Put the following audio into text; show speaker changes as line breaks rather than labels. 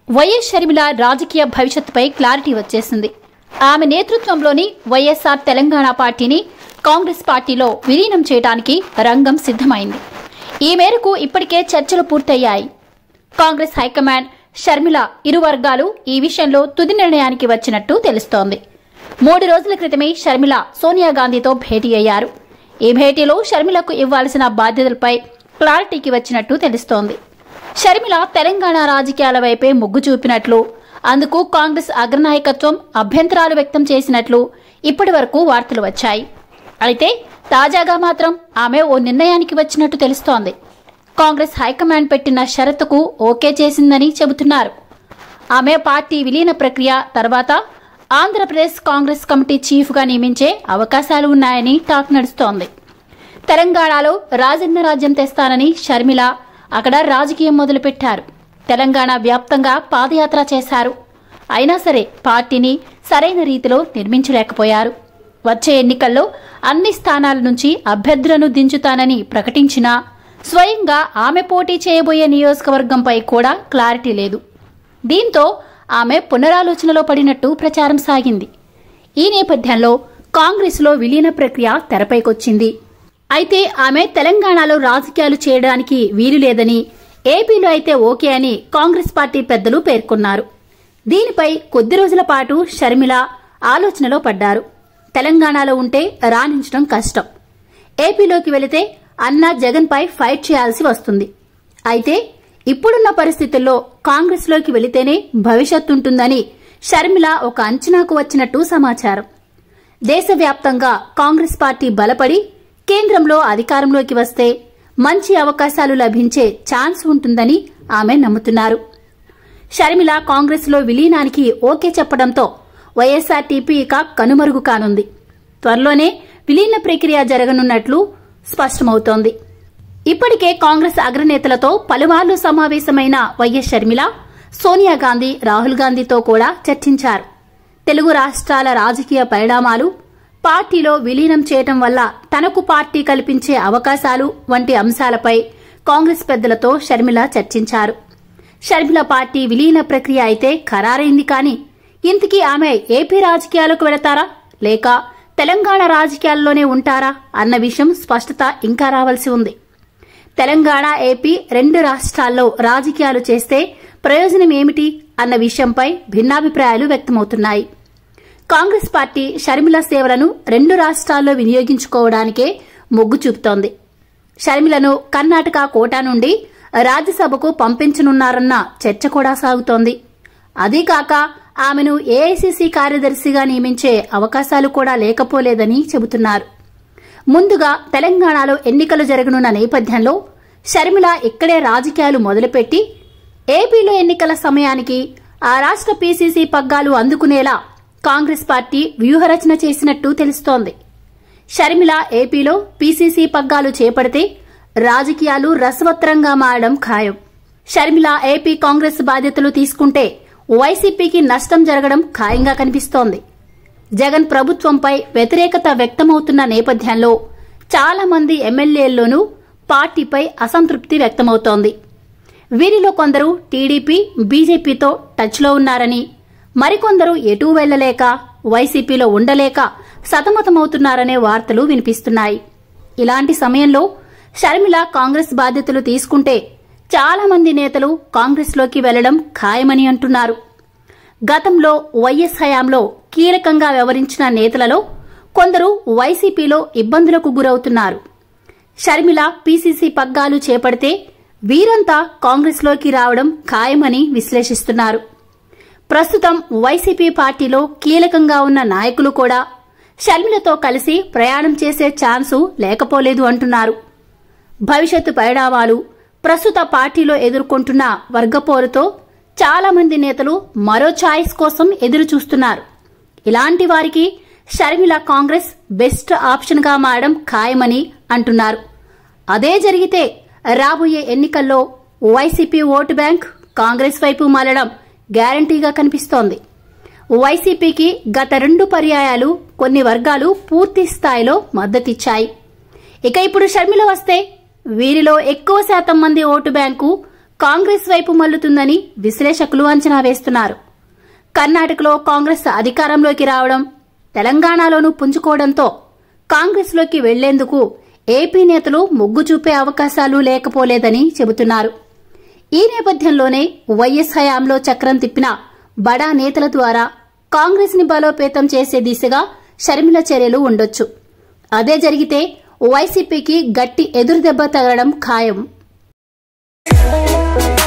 YS Sharmila రాజకీయ భవిష్యత్తుపై clarity వచ్చేసింది. ఆమె నేతృత్వంలోని వైఎస్ఆర్ తెలంగాణ పార్టీని కాంగ్రెస్ పార్టీలో విలీనం చేయడానికి రంగం సిద్ధమైంది. ఈ మేరకు ఇప్పటికే చర్చలు పూర్తయ్యాయి. కాంగ్రెస్ హైకమాండ్, షర్మిల ఇరు వర్గాలు ఈ విషయంలో తుది నిర్ణయానికి వచ్చినట్టు తెలుస్తోంది. 3 రోజుల క్రితమే షర్మిల సోనియా గాంధీతో భేటీ అయ్యారు. ఈ భేటీలో షర్మిలకు ఇవ్వాల్సిన బాధ్యతలపై క్లారిటీకి వచ్చినట్టు తెలుస్తోంది. షర్మిల తెలంగాణ రాజకీయాల వైపే మొగ్గు చూపినట్లు, అందుకు కాంగ్రెస్ అగ్రనాయకత్వం అభ్యంతరాలు వ్యక్తం చేసినట్లు ఇప్పటి వరకు వార్తలు వచ్చాయి. అయితే తాజాగా మాత్రం ఆమె ఓ నిర్ణయానికి వచ్చినట్టు తెలుస్తోంది. కాంగ్రెస్ హైకమాండ్ పెట్టిన షరతుకు ఓకే చేసిందని చెబుతున్నారు. ఆమె పార్టీ విలీన ప్రక్రియ తర్వాత ఆంధ్రప్రదేశ్ కాంగ్రెస్ కమిటీ చీఫ్గా నియమించే అవకాశాలు ఉన్నాయని టాక్ నడుస్తోంది. తెలంగాణలో రాజన్న రాజ్యం తెస్తానని షర్మిల అక్కడ రాజకీయం మొదలుపెట్టారు. తెలంగాణ వ్యాప్తంగా పాదయాత్ర చేశారు. అయినా సరే పార్టీని సరైన రీతిలో నిర్మించలేకపోయారు. వచ్చే ఎన్నికల్లో అన్ని స్థానాల నుంచి అభ్యర్థులను దించుతానని ప్రకటించినా స్వయంగా ఆమె పోటీ చేయబోయే నియోజకవర్గంపై కూడా క్లారిటీ లేదు. దీంతో ఆమె పునరాలోచనలో పడినట్టు ప్రచారం సాగింది. ఈ నేపథ్యంలో కాంగ్రెస్లో విలీన ప్రక్రియ తెరపైకొచ్చింది. అయితే ఆమె తెలంగాణలో రాజకీయాలు చేయడానికి వీలు లేదని, ఏపీలో అయితే ఓకే అని కాంగ్రెస్ పార్టీ పెద్దలు పేర్కొన్నారు. దీనిపై కొద్ది రోజుల పాటు షర్మిల ఆలోచనలో పడ్డారు. తెలంగాణలో ఉంటే రాణించడం కష్టం, ఏపీలోకి వెళితే అన్నా జగన్పై ఫైట్ చేయాల్సి వస్తుంది. అయితే ఇప్పుడున్న పరిస్థితుల్లో కాంగ్రెస్లోకి వెళితేనే భవిష్యత్తుంటుందని షర్మిల ఒక అంచనాకు వచ్చినట్టు సమాచారం. దేశవ్యాప్తంగా కాంగ్రెస్ పార్టీ బలపడి కేంద్రంలో అధికారంలోకి వస్తే మంచి అవకాశాలు లభించే ఛాన్స్ ఉంటుందని ఆమె నమ్ముతున్నారు. షర్మిల కాంగ్రెస్లో విలీనానికి ఓకే చెప్పడంతో వైఎస్ఆర్టీపీ ఇక కనుమరుగు కానుంది. త్వరలోనే విలీన ప్రక్రియ జరగనున్నట్లు స్పష్టమవుతోంది. ఇప్పటికే కాంగ్రెస్ అగ్రనేతలతో పలుమార్లు సమావేశమైన వైఎస్ షర్మిల సోనియా గాంధీ, రాహుల్ గాంధీతో కూడా చర్చించారు. తెలుగు రాష్ట్రాల రాజకీయ పరిణామాలు, పార్టీలో విలీనం చేయటం వల్ల తనకు పార్టీ కల్పించే అవకాశాలు వంటి అంశాలపై కాంగ్రెస్ పెద్దలతో షర్మిల చర్చించారు. షర్మిల పార్టీ విలీన ప్రక్రియ అయితే ఖరారైంది. కానీ ఇంతకీ ఆమె ఏపీ రాజకీయాలకు వెళతారా లేక తెలంగాణ రాజకీయాల్లోనే ఉంటారా అన్న విషయం స్పష్టత ఇంకా రావాల్సి ఉంది. తెలంగాణ, ఏపీ 2 రాష్ట్రాల్లో రాజకీయాలు చేస్తే ప్రయోజనం ఏమిటి అన్న విషయంపై భిన్నాభిప్రాయాలు వ్యక్తమవుతున్నాయి. కాంగ్రెస్ పార్టీ షర్మిల సేవలను 2 రాష్ట్రాల్లో వినియోగించుకోవడానికే మొగ్గు చూపుతోంది. షర్మిలను కర్ణాటక కోటా నుండి రాజ్యసభకు పంపించనున్నారన్న చర్చ కూడా సాగుతోంది. అదీకాక ఆమెను ఏఐసీసీ కార్యదర్శిగా నియమించే అవకాశాలు కూడా లేకపోలేదని చెబుతున్నారు. ముందుగా తెలంగాణలో ఎన్నికలు జరగనున్న నేపథ్యంలో షర్మిల ఇక్కడే రాజకీయాలు మొదలుపెట్టి ఏపీలో ఎన్నికల సమయానికి ఆ రాష్ట్ర పీసీసీ పగ్గాలు అందుకునేలా కాంగ్రెస్ పార్టీ వ్యూహరచన చేసినట్టు తెలుస్తోంది. షర్మిల ఏపీలో పీసీసీ పగ్గాలు చేపడితే రాజకీయాలు రసవత్తరంగా మారడం ఖాయం. షర్మిల ఏపీ కాంగ్రెస్ బాధ్యతలు తీసుకుంటే వైసీపీకి నష్టం జరగడం ఖాయంగా కనిపిస్తోంది. జగన్ ప్రభుత్వంపై వ్యతిరేకత వ్యక్తమవుతున్న నేపథ్యంలో చాలా మంది ఎమ్మెల్యేల్లోనూ పార్టీపై అసంతృప్తి వ్యక్తమవుతోంది. వీరిలో కొందరు టీడీపీ, బీజేపీతో టచ్లో ఉన్నారని, మరికొందరు ఎటూ వెళ్లలేక వైసీపీలో ఉండలేక సతమతమవుతున్నారనే వార్తలు వినిపిస్తున్నాయి. ఇలాంటి సమయంలో షర్మిల కాంగ్రెస్ బాధ్యతలు తీసుకుంటే చాలా మంది నేతలు కాంగ్రెస్లోకి వెళ్లడం ఖాయమని అంటున్నారు. గతంలో వైఎస్ హయాంలో కీలకంగా వ్యవహరించిన నేతలలో కొందరు వైసీపీలో ఇబ్బందులకు గురవుతున్నారు. షర్మిల పీసీసీ పగ్గాలు చేపడితే వీరంతా కాంగ్రెస్లోకి రావడం ఖాయమని విశ్లేషిస్తున్నారు. ప్రస్తుతం వైసీపీ పార్టీలో కీలకంగా ఉన్న నాయకులు కూడా షర్మిలతో కలిసి ప్రయాణం చేసే ఛాన్సు లేకపోలేదు అంటున్నారు. భవిష్యత్తు పరిణామాలు, ప్రస్తుత పార్టీలో ఎదుర్కొంటున్న వర్గపోరుతో చాలా మంది నేతలు మరో ఛాయిస్ కోసం ఎదురు చూస్తున్నారు. ఇలాంటి వారికి షర్మిల కాంగ్రెస్ బెస్ట్ ఆప్షన్గా మారడం ఖాయమని అంటున్నారు. అదే జరిగితే రాబోయే ఎన్నికల్లో వైసీపీ ఓటు బ్యాంక్ కాంగ్రెస్ వైపు మళ్లడం గ్యారంటీగా కనిపిస్తోంది. వైసీపీకి గత 2 పర్యాయాలు కొన్ని వర్గాలు పూర్తి స్థాయిలో మద్దతిచ్చాయి. ఇక ఇప్పుడు షర్మిల వస్తే వీరిలో ఎక్కువ శాతం మంది ఓటు బ్యాంకు కాంగ్రెస్ వైపు మల్లుతుందని విశ్లేషకులు అంచనా వేస్తున్నారు. కర్ణాటకలో కాంగ్రెస్ అధికారంలోకి రావడం, తెలంగాణలోనూ పుంజుకోవడంతో కాంగ్రెస్లోకి వెళ్లేందుకు ఏపీ నేతలు మొగ్గు చూపే అవకాశాలు లేకపోలేదని చెబుతున్నారు. ఈ నేపథ్యంలోనే వైఎస్ హయాంలో చక్రం తిప్పిన బడా నేతల ద్వారా కాంగ్రెస్ ని బలోపేతం చేసే దిశగా షర్మిల చర్యలు ఉండొచ్చు. అదే జరిగితే వైసీపీకి గట్టి ఎదురుదెబ్బ తగలడం ఖాయం.